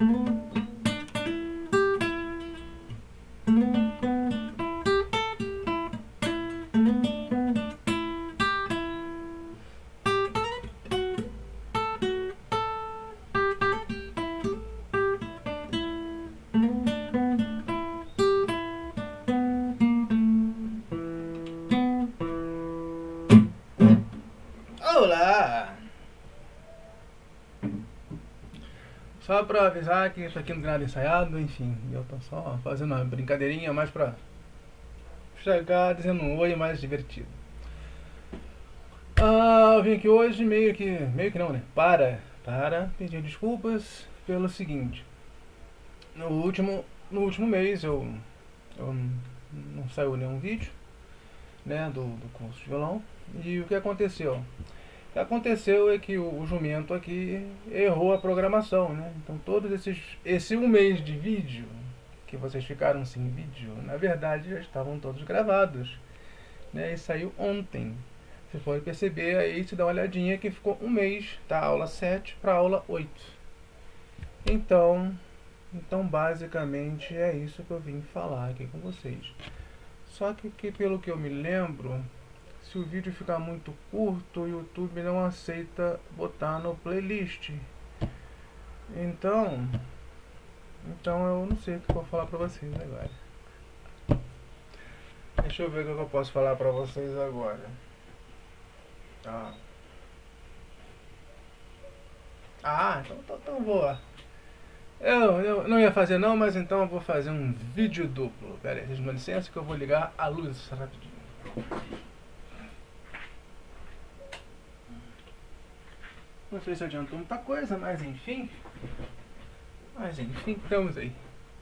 Olá! Só pra avisar que isso aqui não tem nada ensaiado, enfim, eu tô só fazendo uma brincadeirinha mais pra chegar dizendo um oi mais divertido. Eu vim aqui hoje meio que não, né? Para pedir desculpas pelo seguinte. No último mês eu não saiu nenhum vídeo, né, do curso de violão. E o que aconteceu? O que aconteceu é que o jumento aqui errou a programação, né? Então esse um mês de vídeo que vocês ficaram sem vídeo, na verdade já estavam todos gravados, né? E saiu ontem. Vocês podem perceber aí, se dá uma olhadinha, que ficou um mês da aula 7 para a aula 8. Então basicamente é isso que eu vim falar aqui com vocês. Só que pelo que eu me lembro, se o vídeo ficar muito curto, o YouTube não aceita botar no playlist. Então eu não sei o que eu vou falar pra vocês agora. Deixa eu ver o que eu posso falar pra vocês agora. Então vou. Eu não ia fazer não, mas então eu vou fazer um vídeo duplo. Pera aí, vocês me dão licença que eu vou ligar a luz rapidinho. Não sei se adiantou muita coisa, mas enfim, estamos aí.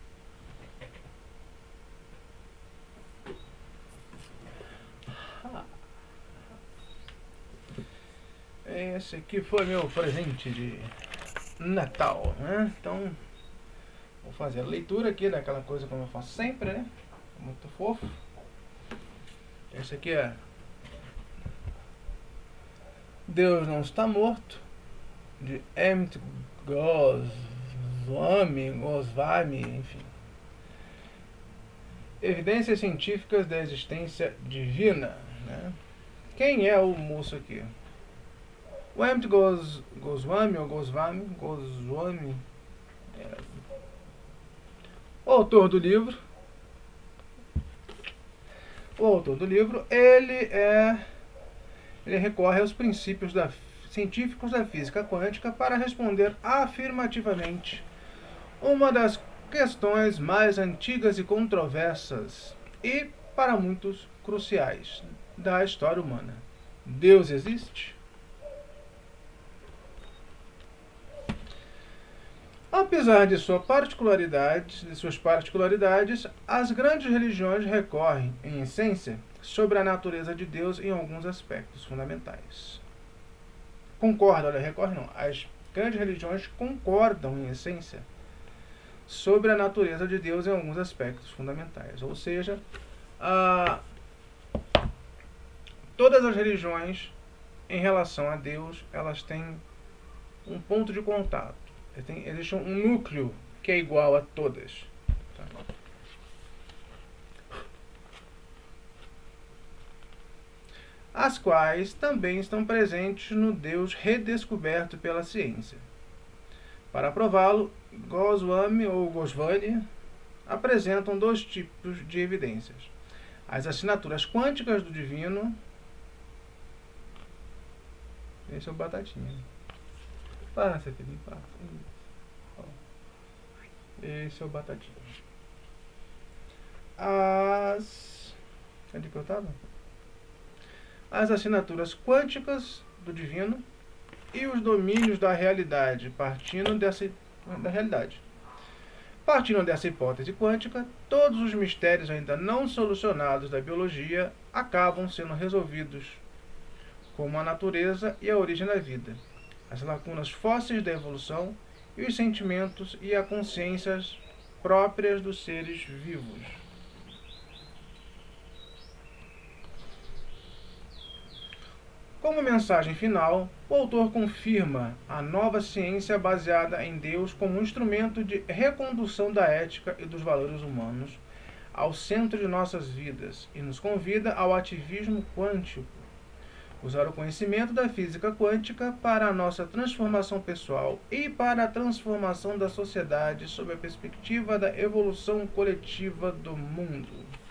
Esse aqui foi meu presente de Natal, né? Então, vou fazer a leitura aqui daquela coisa como eu faço sempre, né? Muito fofo. Esse aqui é Deus Não Está Morto, de Emmett Goswami, enfim. Evidências científicas da existência divina, né? Quem é o moço aqui? O Emmett Goswami, o autor do livro. Ele recorre aos princípios científicos da física quântica para responder afirmativamente uma das questões mais antigas e controversas e, para muitos, cruciais da história humana. Deus existe? Apesar de suas particularidades, as grandes religiões recorrem, em essência, sobre a natureza de Deus em alguns aspectos fundamentais. As grandes religiões concordam, em essência, sobre a natureza de Deus em alguns aspectos fundamentais. Ou seja, todas as religiões, em relação a Deus, elas têm um ponto de contato. Existe um núcleo que é igual a todas. As quais também estão presentes no Deus redescoberto pela ciência. Para prová-lo, Goswami apresentam dois tipos de evidências: as assinaturas quânticas do divino. Esse é o Batatinha. Passa, filhinho, passa. Esse é o Batatinha. Onde que eu estava? As assinaturas quânticas do divino e os domínios da realidade, partindo dessa hipótese quântica, todos os mistérios ainda não solucionados da biologia acabam sendo resolvidos, como a natureza e a origem da vida, as lacunas fósseis da evolução e os sentimentos e a consciências próprias dos seres vivos. Como mensagem final, o autor confirma a nova ciência baseada em Deus como um instrumento de recondução da ética e dos valores humanos ao centro de nossas vidas e nos convida ao ativismo quântico. Usar o conhecimento da física quântica para a nossa transformação pessoal e para a transformação da sociedade sob a perspectiva da evolução coletiva do mundo.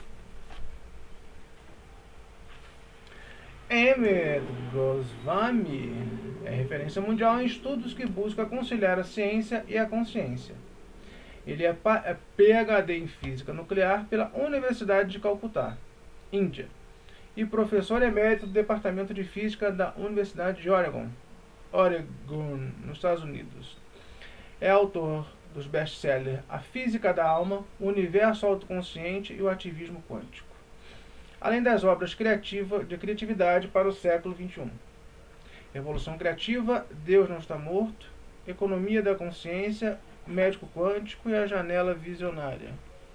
Emmett Goswami é referência mundial em estudos que buscam conciliar a ciência e a consciência. Ele é PhD em Física Nuclear pela Universidade de Calcutá, Índia, e professor emérito do Departamento de Física da Universidade de Oregon, nos Estados Unidos. É autor dos best-sellers A Física da Alma, O Universo Autoconsciente e o Ativismo Quântico, além das obras de criatividade para o século XXI. Revolução Criativa, Deus Não Está Morto, Economia da Consciência, Médico Quântico e a Janela Visionária.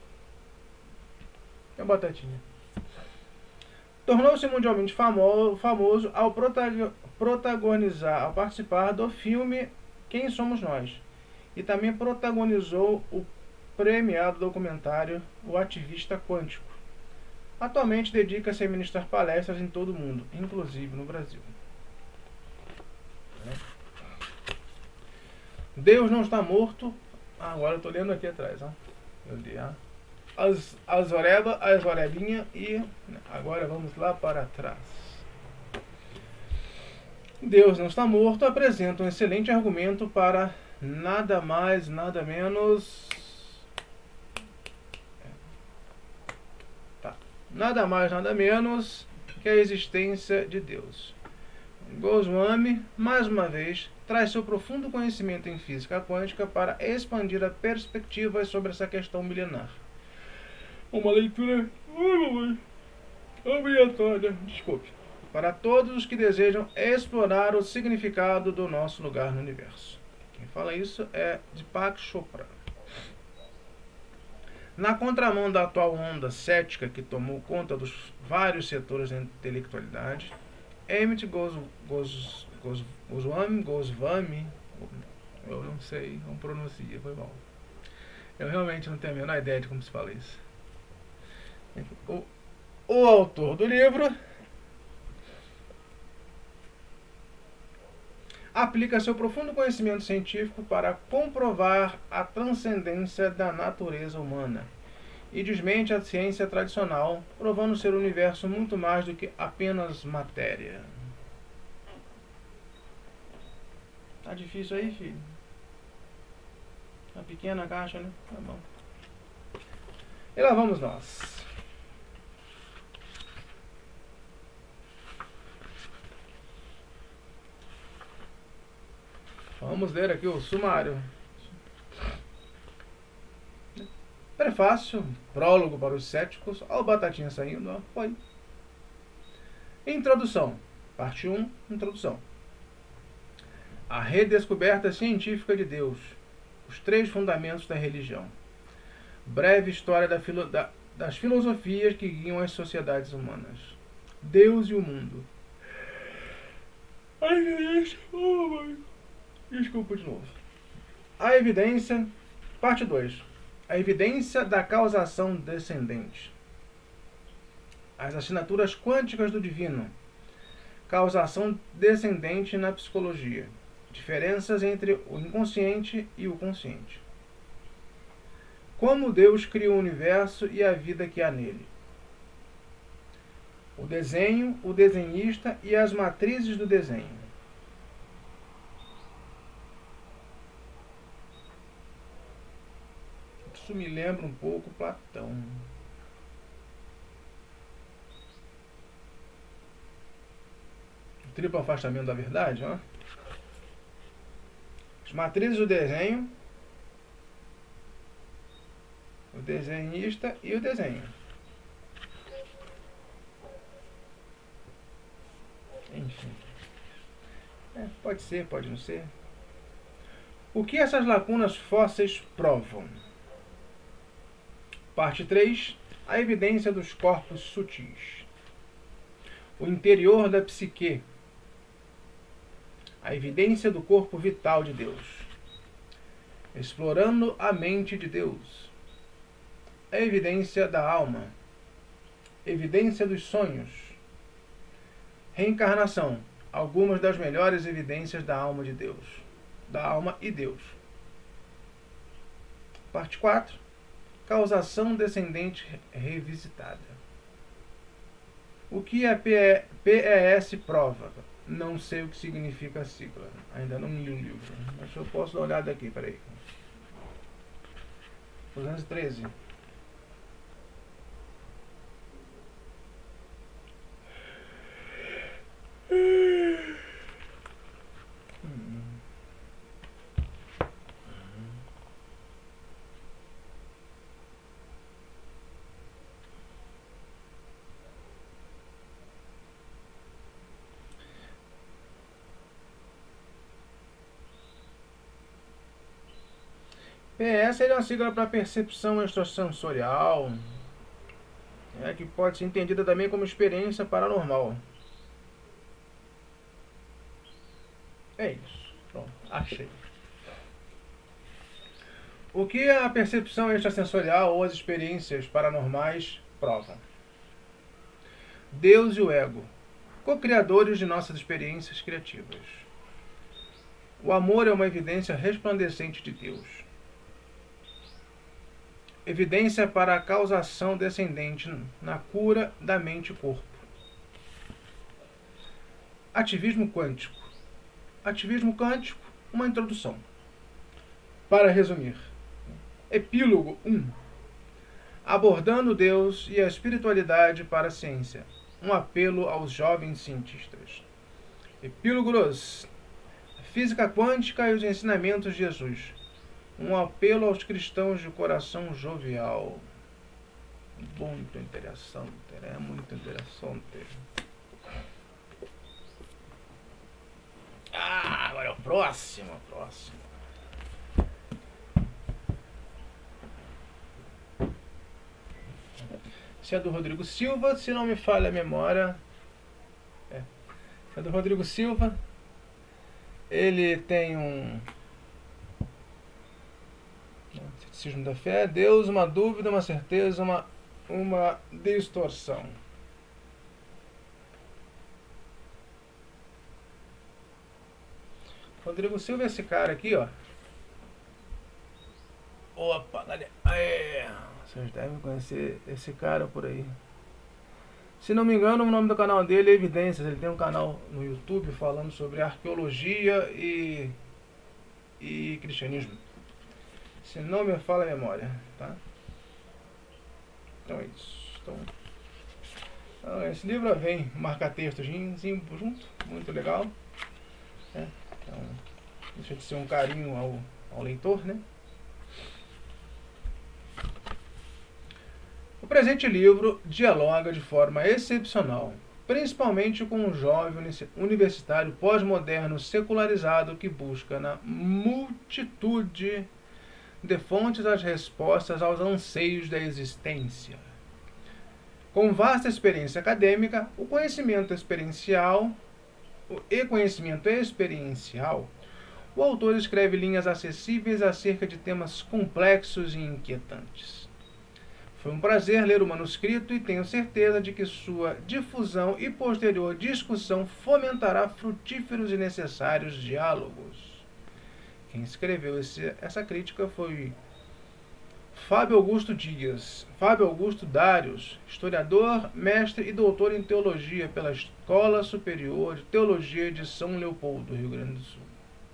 É uma batatinha. Tornou-se mundialmente famoso ao participar do filme Quem Somos Nós, e também protagonizou o premiado documentário O Ativista Quântico. Atualmente dedica-se a ministrar palestras em todo o mundo, inclusive no Brasil. Deus Não Está Morto. Agora eu estou lendo aqui atrás. Eu li as orebinhas e agora vamos lá para trás. Deus Não Está Morto apresenta um excelente argumento para nada mais, nada menos. Nada mais, nada menos que a existência de Deus. Goswami, mais uma vez, traz seu profundo conhecimento em física quântica para expandir a perspectiva sobre essa questão milenar. Uma leitura obrigatória, desculpe, para todos os que desejam explorar o significado do nosso lugar no universo. Quem fala isso é Deepak Chopra. Na contramão da atual onda cética que tomou conta dos vários setores da intelectualidade, Emmett Goswami, eu não sei como pronuncia, foi mal. Eu realmente não tenho a menor ideia de como se fala isso. O autor do livro aplica seu profundo conhecimento científico para comprovar a transcendência da natureza humana e desmente a ciência tradicional, provando ser o universo muito mais do que apenas matéria. Tá difícil aí, filho? Uma pequena caixa, né? Tá bom. E lá vamos nós. Vamos ler aqui o sumário. Prefácio, prólogo para os céticos. Olha o Batatinha saindo, ó. Foi. Introdução. Parte 1, introdução. A redescoberta científica de Deus. Os 3 fundamentos da religião. Breve história das filosofias que guiam as sociedades humanas. Deus e o mundo. Desculpa de novo. A evidência. Parte 2. A evidência da causação descendente. As assinaturas quânticas do divino. Causação descendente na psicologia. Diferenças entre o inconsciente e o consciente. Como Deus cria o universo e a vida que há nele. O desenho, o desenhista e as matrizes do desenho. Isso me lembra um pouco Platão. O triplo afastamento da verdade, ó. As matrizes do desenho, o desenhista e o desenho. Enfim. Pode ser, pode não ser. O que essas lacunas fósseis provam? Parte 3. A evidência dos corpos sutis. O interior da psique. A evidência do corpo vital de Deus. Explorando a mente de Deus. A evidência da alma. Evidência dos sonhos. Reencarnação. Algumas das melhores evidências da alma de Deus. Da alma e Deus. Parte 4. Causação descendente revisitada. O que a PES prova? Não sei o que significa a sigla. Ainda não li o livro. Mas eu posso dar uma olhada aqui, peraí. 213. PS é uma sigla para percepção extrasensorial, que pode ser entendida também como experiência paranormal. É isso. Pronto, achei. O que a percepção extrasensorial ou as experiências paranormais provam? Deus e o ego, co-criadores de nossas experiências criativas. O amor é uma evidência resplandecente de Deus. Evidência para a causação descendente na cura da mente e corpo. Ativismo quântico. Ativismo quântico, uma introdução. Para resumir. Epílogo 1. Abordando Deus e a espiritualidade para a ciência. Um apelo aos jovens cientistas. Epílogo 2. Física quântica e os ensinamentos de Jesus. Um apelo aos cristãos de coração jovial. Muito interessante, é muito interessante. Agora é o próximo. Esse é do Rodrigo Silva, se não me falha a memória. Esse é do Rodrigo Silva. Ele tem um ceticismo da fé, Deus, uma dúvida, uma certeza, uma distorção. Rodrigo Silva é esse cara aqui, ó. Opa, galera. Vocês devem conhecer esse cara por aí. Se não me engano, o nome do canal dele é Evidências. Ele tem um canal no YouTube falando sobre arqueologia e cristianismo. Se não me falha a memória, tá? Então é isso. Então, esse livro vem marca-textozinho junto, muito legal. Então, deixa de ser um carinho ao leitor, né? O presente livro dialoga de forma excepcional, principalmente com um jovem universitário pós-moderno secularizado que busca na multitude de fontes as respostas aos anseios da existência. Com vasta experiência acadêmica, conhecimento experiencial, o autor escreve linhas acessíveis acerca de temas complexos e inquietantes. Foi um prazer ler o manuscrito e tenho certeza de que sua difusão e posterior discussão fomentará frutíferos e necessários diálogos. Quem escreveu essa crítica foi Fábio Augusto Darius, historiador, mestre e doutor em teologia pela Escola Superior de Teologia de São Leopoldo, Rio Grande do Sul.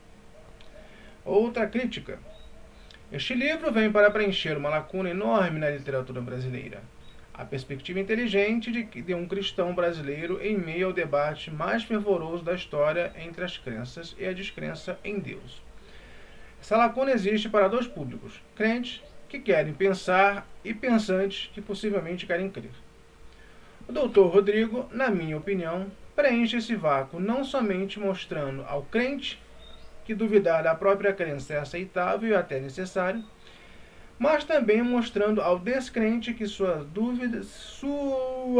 Outra crítica. Este livro vem para preencher uma lacuna enorme na literatura brasileira. A perspectiva inteligente de um cristão brasileiro em meio ao debate mais fervoroso da história entre as crenças e a descrença em Deus. Essa lacuna existe para dois públicos: crentes, que querem pensar, e pensantes, que possivelmente querem crer. O Dr. Rodrigo, na minha opinião, preenche esse vácuo não somente mostrando ao crente que duvidar da própria crença é aceitável e até necessário, mas também mostrando ao descrente que suas dúvidas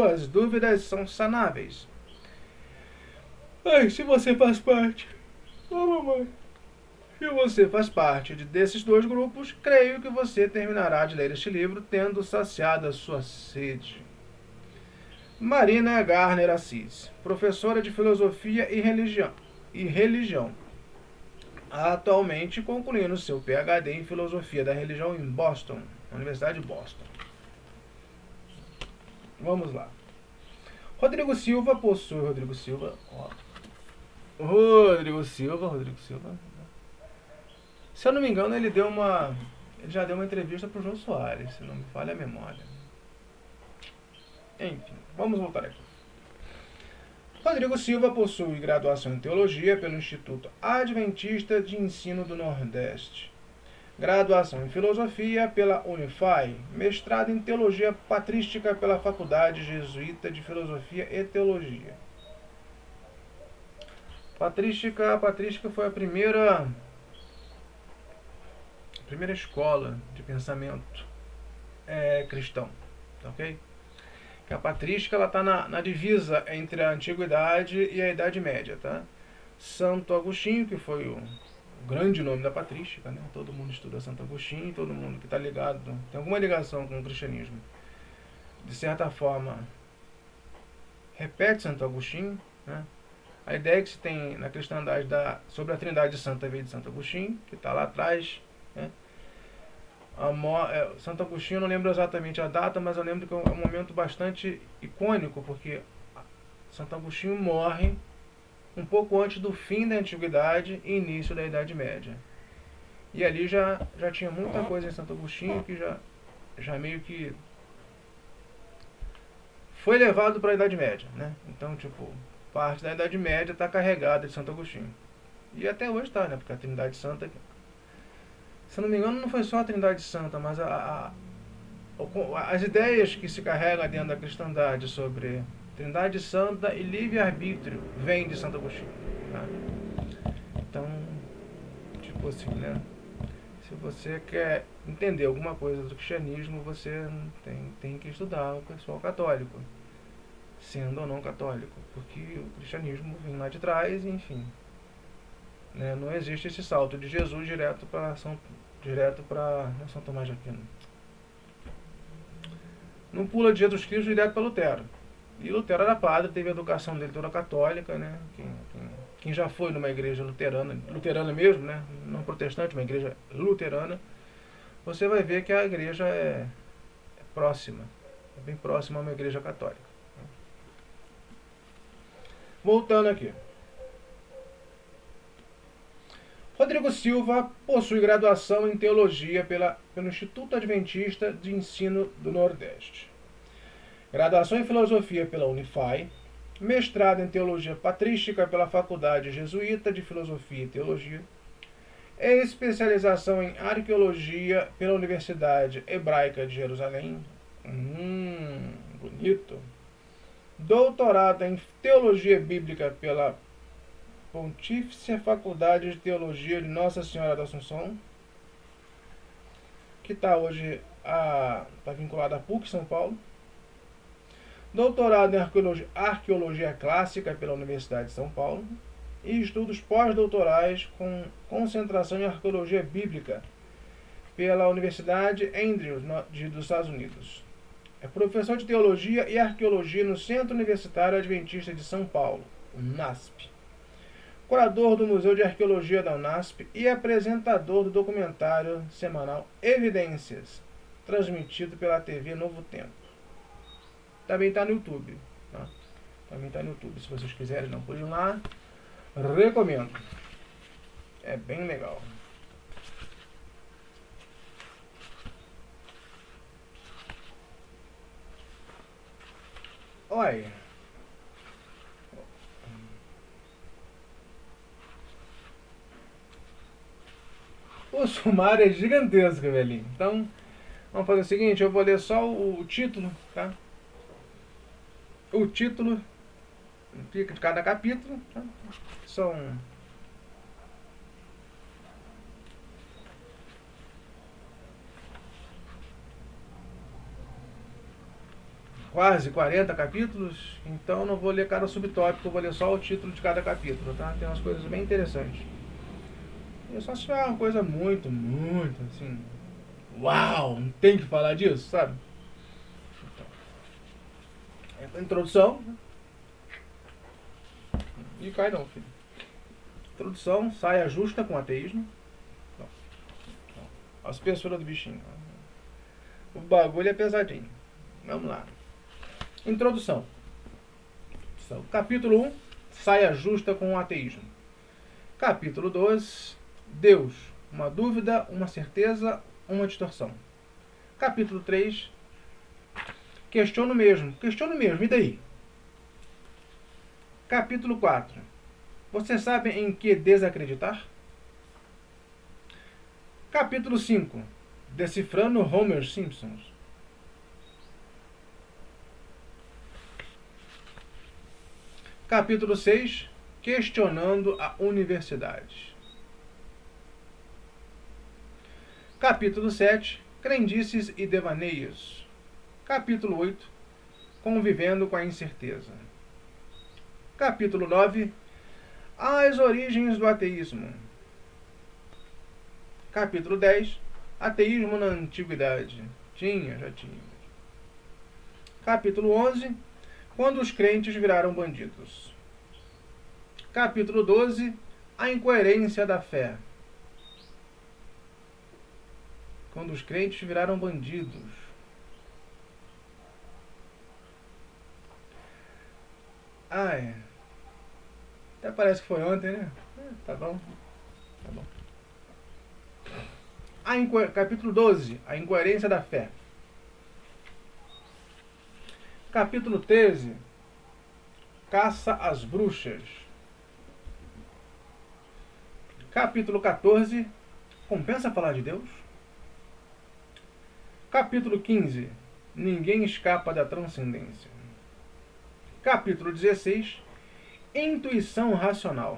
são sanáveis. Se você faz parte Ô, mamãe, se você faz parte desses dois grupos, creio que você terminará de ler este livro tendo saciado a sua sede. Marina Garner Assis, professora de filosofia e religião, atualmente concluindo seu PhD em filosofia da religião em Boston, Universidade de Boston. Vamos lá. Rodrigo Silva possui. Rodrigo Silva. Se eu não me engano, ele já deu uma entrevista para o João Soares, se não me falha a memória. Enfim, vamos voltar aqui. Rodrigo Silva possui graduação em Teologia pelo Instituto Adventista de Ensino do Nordeste, graduação em Filosofia pela Unify, mestrado em Teologia Patrística pela Faculdade Jesuíta de Filosofia e Teologia. Patrística foi a primeira escola de pensamento cristão, ok? Que a patrística ela está na divisa entre a Antiguidade e a Idade Média, tá? Santo Agostinho, que foi o grande nome da patrística, né? Todo mundo estuda Santo Agostinho, todo mundo que está ligado, tem alguma ligação com o cristianismo, de certa forma, repete Santo Agostinho, né? A ideia que se tem na cristandade sobre a Trindade Santa veio de Santo Agostinho, que está lá atrás, né? Santo Agostinho, eu não lembro exatamente a data, mas eu lembro que é um momento bastante icônico, porque Santo Agostinho morre um pouco antes do fim da Antiguidade e início da Idade Média. E ali já tinha muita coisa em Santo Agostinho que já meio que foi levado para a Idade Média, né? Então, tipo, parte da Idade Média está carregada de Santo Agostinho. E até hoje está, né? Porque a Trindade Santa, se eu não me engano, não foi só a Trindade Santa, mas as ideias que se carregam dentro da cristandade sobre Trindade Santa e livre-arbítrio vêm de Santo Agostinho, tá? Então, tipo assim, né? Se você quer entender alguma coisa do cristianismo, você tem que estudar o pessoal católico, sendo ou não católico, porque o cristianismo vem lá de trás, enfim, né? Não existe esse salto de Jesus direto para São Tomás de Aquino. Não pula de Jesus Cristo direto para Lutero. E Lutero era padre, teve a educação dele toda católica, né? Quem já foi numa igreja luterana mesmo, né? Não protestante, uma igreja luterana, você vai ver que a igreja é próxima, é bem próxima a uma igreja católica. Voltando aqui. Rodrigo Silva possui graduação em Teologia pelo Instituto Adventista de Ensino do Nordeste, graduação em Filosofia pela Unify, mestrado em Teologia Patrística pela Faculdade Jesuíta de Filosofia e Teologia, especialização em Arqueologia pela Universidade Hebraica de Jerusalém, bonito, doutorado em Teologia Bíblica pela Pontifícia Faculdade de Teologia de Nossa Senhora da Assunção, que está hoje tá vinculada à PUC São Paulo. Doutorado em Arqueologia Clássica pela Universidade de São Paulo. E estudos pós-doutorais com concentração em Arqueologia Bíblica pela Universidade Andrews, dos Estados Unidos. É professor de Teologia e Arqueologia no Centro Universitário Adventista de São Paulo, UNASP. Curador do Museu de Arqueologia da UNASP e apresentador do documentário semanal Evidências, transmitido pela TV Novo Tempo. Também está no YouTube. Tá? Também está no YouTube. Se vocês quiserem dar um pulinho lá, recomendo. É bem legal. Olha. O sumário é gigantesco, velhinho. Então, vamos fazer o seguinte, eu vou ler só o título, tá? O título fica de cada capítulo, tá? São quase 40 capítulos, então não vou ler cada subtópico, eu vou ler só o título de cada capítulo, tá? Tem umas coisas bem interessantes. E só se tiver uma coisa muito, muito assim. Uau, não tem que falar disso, sabe? Então, introdução. E cai não, filho. Introdução, saia justa com ateísmo. A espessura do bichinho. O bagulho é pesadinho. Vamos lá. Introdução. Capítulo 1, saia justa com o ateísmo. Capítulo 2, Deus, uma dúvida, uma certeza, uma distorção. Capítulo 3, questiono mesmo, e daí? Capítulo 4, você sabe em que desacreditar? Capítulo 5, decifrando Homer Simpsons. Capítulo 6, questionando a universidade. Capítulo 7, crendices e devaneios. Capítulo 8, convivendo com a incerteza. Capítulo 9, as origens do ateísmo. Capítulo 10, ateísmo na antiguidade. Já tinha. Capítulo 11, quando os crentes viraram bandidos. Capítulo 12, a incoerência da fé. Quando os crentes viraram bandidos. Ai, até parece que foi ontem, né? Tá bom. Capítulo 12, a incoerência da fé. Capítulo 13, caça às bruxas. Capítulo 14, compensa falar de Deus? Capítulo 15, ninguém escapa da transcendência. Capítulo 16, intuição racional.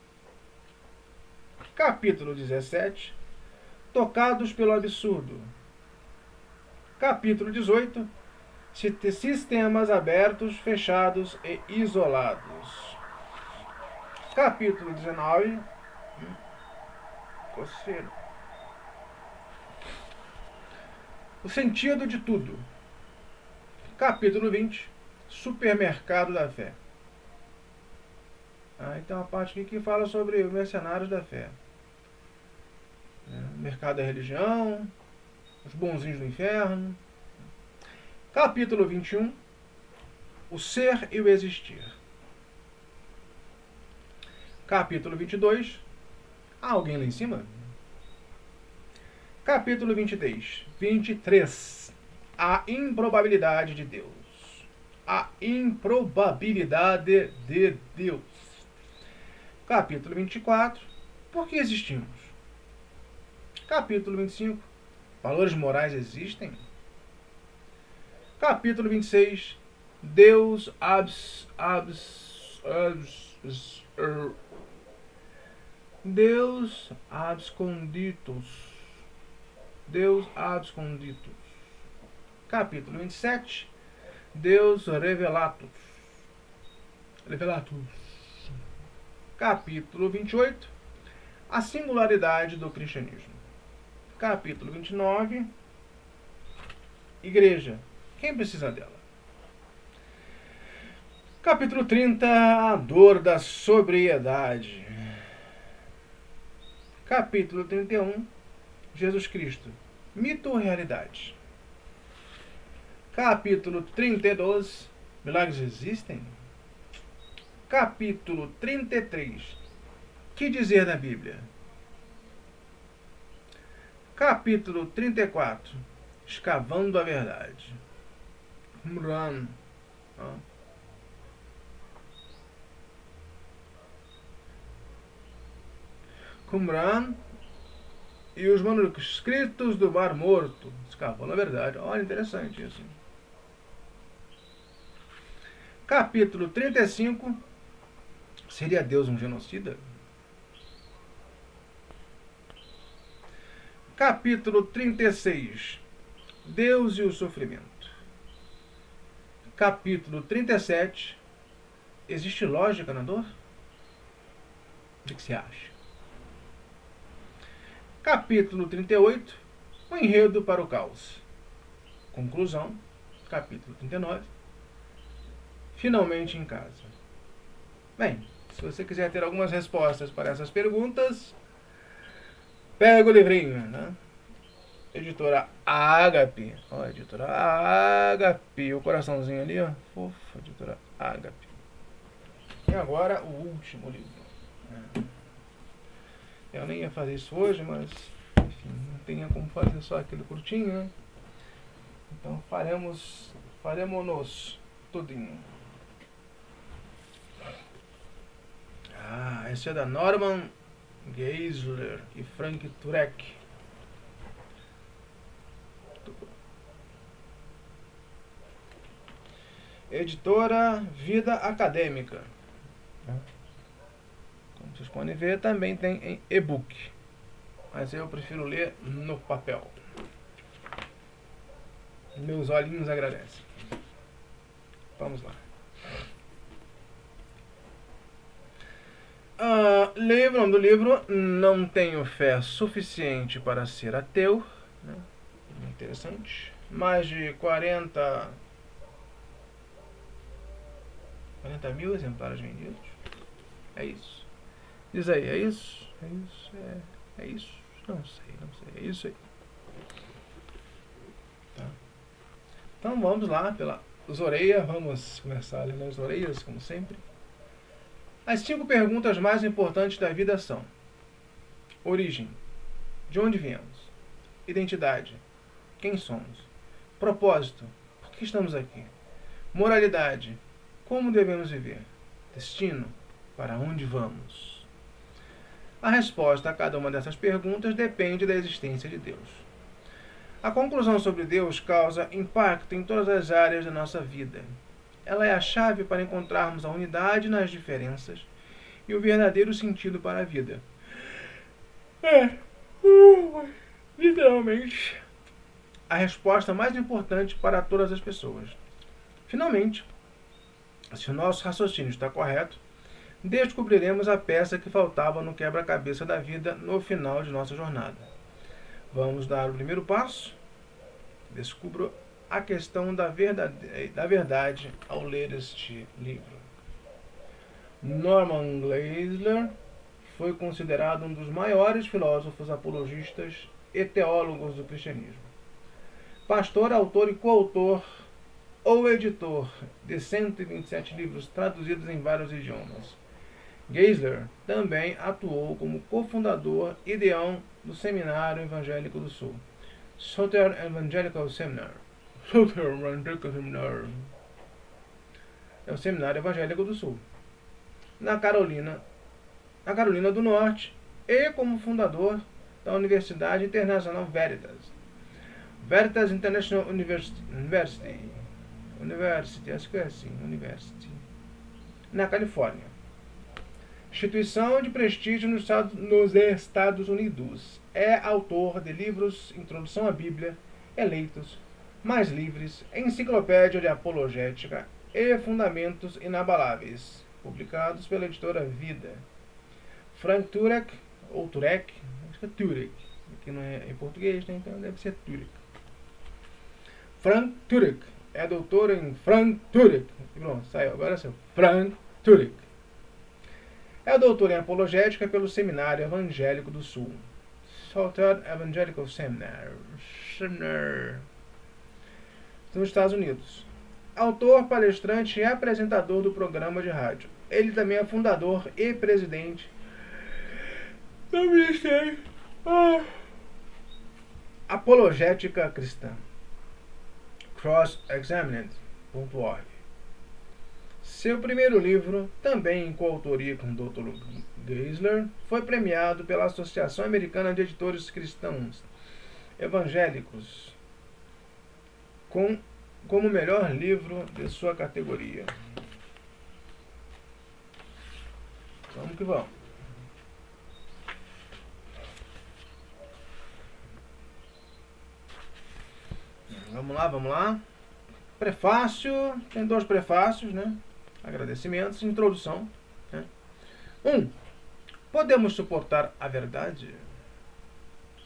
Capítulo 17, tocados pelo absurdo. Capítulo 18, sistemas abertos, fechados e isolados. Capítulo 19, coceiro. O sentido de tudo. Capítulo 20, supermercado da fé. Aí tem uma parte aqui que fala sobre os mercenários da fé. Mercado da religião, os bonzinhos do inferno. Capítulo 21, o ser e o existir. Capítulo 22, há alguém lá em cima? Capítulo 23, a improbabilidade de Deus. A improbabilidade de Deus. Capítulo 24, por que existimos? Capítulo 25, valores morais existem? Capítulo 26, Deus absconditus. Deus absconditus. Capítulo 27, Deus revelatus. Capítulo 28, a singularidade do cristianismo. Capítulo 29, igreja. Quem precisa dela? Capítulo 30, a dor da sobriedade. Capítulo 31, Jesus Cristo. Mito ou realidade? Capítulo 32, milagres existem? Capítulo 33, que dizer da Bíblia? Capítulo 34, escavando a verdade. Qumran. Qumran e os manuscritos do Mar Morto. Escavando a verdade. Olha, interessante isso. Capítulo 35, seria Deus um genocida? Capítulo 36, Deus e o sofrimento. Capítulo 37, existe lógica na dor? O que você acha? Capítulo 38, o enredo para o caos. Conclusão, capítulo 39, finalmente em casa. Bem, se você quiser ter algumas respostas para essas perguntas, pega o livrinho, né? Editora Ágape. Ó, editora Ágape. O coraçãozinho ali, ó. Fofa, editora Ágape. E agora o último livro. Eu nem ia fazer isso hoje, mas enfim, não tinha como fazer só aquele curtinho, né? Então faremos tudinho. Esse é da Norman Geisler e Frank Turek. Editora Vida Acadêmica. Como vocês podem ver, também tem em e-book, mas eu prefiro ler no papel. Meus olhinhos agradecem. Vamos lá. Nome do livro: Não Tenho Fé Suficiente para Ser Ateu. Né? Interessante. Mais de 40 mil exemplares vendidos. É isso. Diz aí, é isso? É isso? É isso? Não sei. É isso aí. Tá. Então vamos lá pelas orelhas. Vamos começar a ler nas orelhas, como sempre. As 5 perguntas mais importantes da vida são: origem, de onde viemos? Identidade, quem somos? Propósito, por que estamos aqui? Moralidade, como devemos viver? Destino, para onde vamos? A resposta a cada uma dessas perguntas depende da existência de Deus. A conclusão sobre Deus causa impacto em todas as áreas da nossa vida. Ela é a chave para encontrarmos a unidade nas diferenças e o verdadeiro sentido para a vida. Literalmente, a resposta mais importante para todas as pessoas. Finalmente, se o nosso raciocínio está correto, descobriremos a peça que faltava no quebra-cabeça da vida no final de nossa jornada. Vamos dar o primeiro passo? Descubra a questão da verdade ao ler este livro. Norman Geisler foi considerado um dos maiores filósofos apologistas e teólogos do cristianismo. Pastor, autor e coautor ou editor de 127 livros traduzidos em vários idiomas. Geisler também atuou como cofundador e deão do Seminário Evangélico do Sul, Southern Evangelical Seminary. É o Seminário Evangélico do Sul, na Carolina do Norte, e como fundador da Universidade Internacional Veritas International University, acho que é assim, na Califórnia. Instituição de prestígio nos Estados Unidos. É autor de livros Introdução à Bíblia, Eleitos, Mais Livres, Enciclopédia de Apologética e Fundamentos Inabaláveis, publicados pela editora Vida. Frank Turek, ou Turek, acho que é Turek, aqui não é em português, né? Então deve ser Turek. Frank Turek é doutor em Frank Turek. Pronto, agora saiu. Frank Turek. É doutor em apologética pelo Seminário Evangélico do Sul, Southern Evangelical Seminary, nos Estados Unidos. Autor, palestrante e apresentador do programa de rádio. Ele também é fundador e presidente do Ministério Apologética Cristã, crossexamined.org. Seu primeiro livro, também em coautoria com o Dr. Geisler, foi premiado pela Associação Americana de Editores Cristãos Evangélicos como o melhor livro de sua categoria. Vamos que vamos. Vamos lá. Prefácio, tem 2 prefácios, né? Agradecimentos, introdução. Né? 1. Podemos suportar a verdade?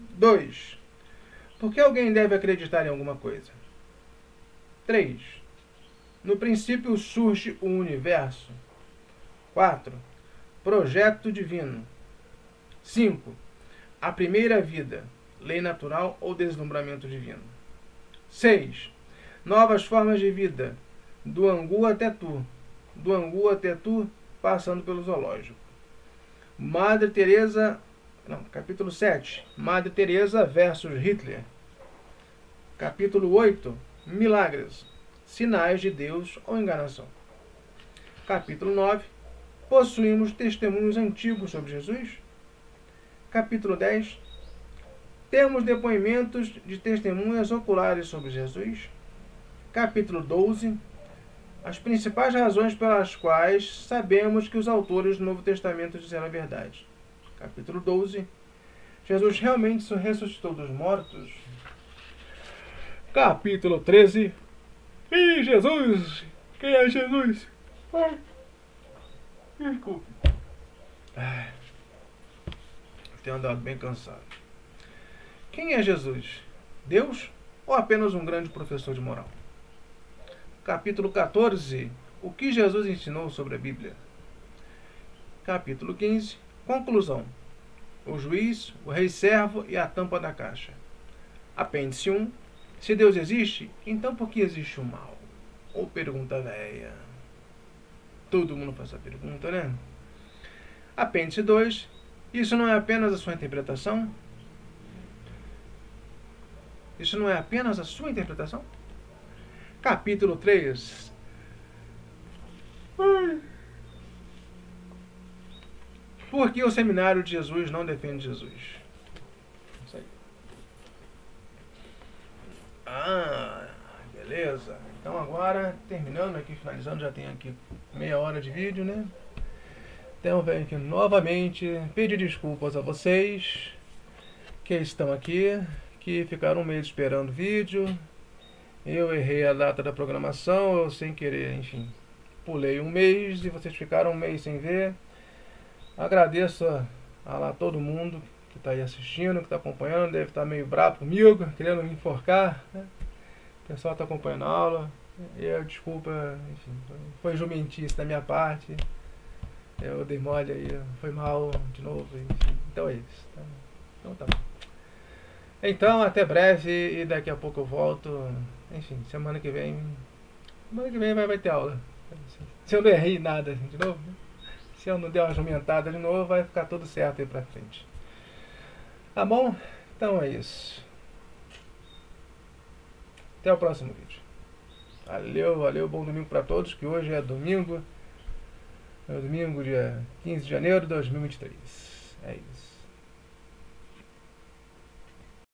2. Por que alguém deve acreditar em alguma coisa? 3. No princípio surge o universo. 4. Projeto divino. 5. A primeira vida, lei natural ou deslumbramento divino. 6. Novas formas de vida, do angu até tu. Do angu até tu, passando pelo zoológico. Madre Teresa, capítulo 7. Madre Teresa versus Hitler. Capítulo 8. Milagres, sinais de Deus ou enganação. Capítulo 9. Possuímos testemunhos antigos sobre Jesus. Capítulo 10. Temos depoimentos de testemunhas oculares sobre Jesus. Capítulo 12. As principais razões pelas quais sabemos que os autores do Novo Testamento disseram a verdade. Capítulo 12. Jesus realmente ressuscitou dos mortos. Capítulo 13. E Jesus? Quem é Jesus? Desculpe. Tenho andado bem cansado. Quem é Jesus? Deus ou apenas um grande professor de moral? Capítulo 14. O que Jesus ensinou sobre a Bíblia? Capítulo 15. Conclusão. O juiz, o rei servo e a tampa da caixa. Apêndice 1. Se Deus existe, então por que existe o mal? Ou pergunta velha. Todo mundo faz essa pergunta, né? Apêndice 2. Isso não é apenas a sua interpretação? Isso não é apenas a sua interpretação? Capítulo 3. Por que o seminário de Jesus não defende Jesus? Isso aí. Beleza. Então agora, terminando aqui, finalizando, já tem aqui meia hora de vídeo, né? Então venho aqui novamente pedir desculpas a vocês que estão aqui, que ficaram um mês esperando o vídeo. Eu errei a data da programação, eu sem querer, enfim, pulei um mês e vocês ficaram um mês sem ver. Agradeço a lá todo mundo que está aí assistindo, que está acompanhando, deve estar meio bravo comigo, querendo me enforcar, né? O pessoal está acompanhando a aula. Eu, desculpa, enfim, foi jumentice da minha parte. Eu dei mole aí, foi mal de novo, enfim. Então é isso. Então tá bom. Então, até breve e daqui a pouco eu volto. Enfim, semana que vem vai ter aula. Se eu não errei nada de novo, se eu não der uma jumentada de novo, vai ficar tudo certo aí pra frente. Tá bom? Então é isso. Até o próximo vídeo. Valeu, bom domingo pra todos, que hoje é domingo. É domingo, dia 15 de janeiro de 2023. É isso.